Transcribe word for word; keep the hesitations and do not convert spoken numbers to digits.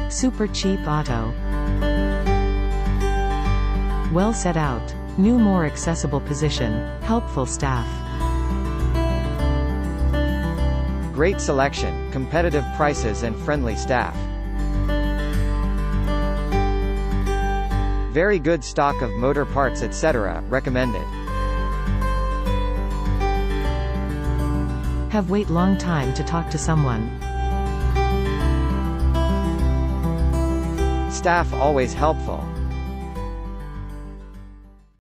Supercheap auto. Well set out. New more accessible position. Helpful staff. Great selection, competitive prices and friendly staff. Very good stock of motor parts et cetera. Recommended. Have wait long time to talk to someone. Staff always helpful.